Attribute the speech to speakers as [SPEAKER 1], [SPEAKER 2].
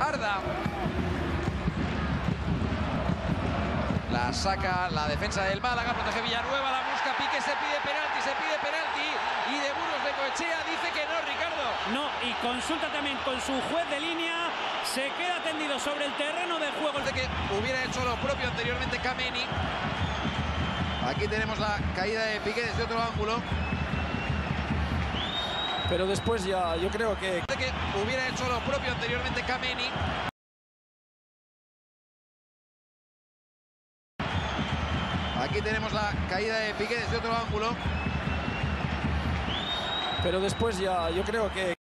[SPEAKER 1] Arda. La saca la defensa del Málaga, protege Villanueva, la busca Piqué, se pide penalti y de Burgos Bengoechea dice que no, Ricardo.
[SPEAKER 2] No, y consulta también con su juez de línea, se queda tendido sobre el terreno de juego.
[SPEAKER 1] De que hubiera hecho lo propio anteriormente Kameni. Aquí tenemos la caída de Piqué desde otro ángulo.
[SPEAKER 3] Pero después ya, yo creo que...
[SPEAKER 1] De que hubiera hecho lo propio anteriormente Kameni. Aquí tenemos la caída de Piqué desde otro ángulo.
[SPEAKER 3] Pero después ya, yo creo que...